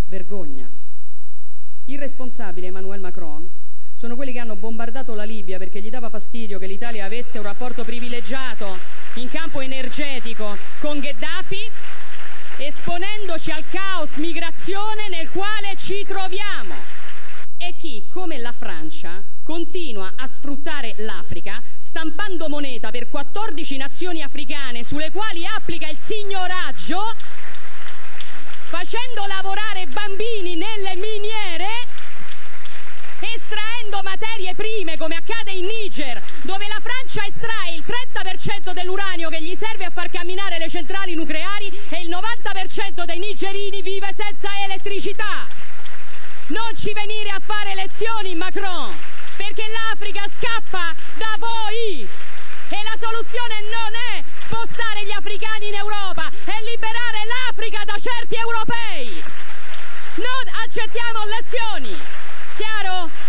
Vergogna. Il responsabile Emmanuel Macron sono quelli che hanno bombardato la Libia perché gli dava fastidio che l'Italia avesse un rapporto privilegiato in campo energetico con Gheddafi, esponendoci al caos migrazione nel quale ci troviamo. E chi, come la Francia, continua a sfruttare l'Africa stampando moneta per 14 nazioni africane sulle quali applica il signoraggio, facendo lavorare bambini nelle miniere, estraendo materie prime come accade in Niger, dove la Francia estrae il 30% dell'uranio che gli serve a far camminare le centrali nucleari e il 90% dei nigerini vive senza elettricità. Non ci venire a fare lezioni, Macron, perché l'Africa scappa da voi e la soluzione non è spostare gli africani in Europa, è liberare l'Africa da certi europei. Non accettiamo lezioni, chiaro?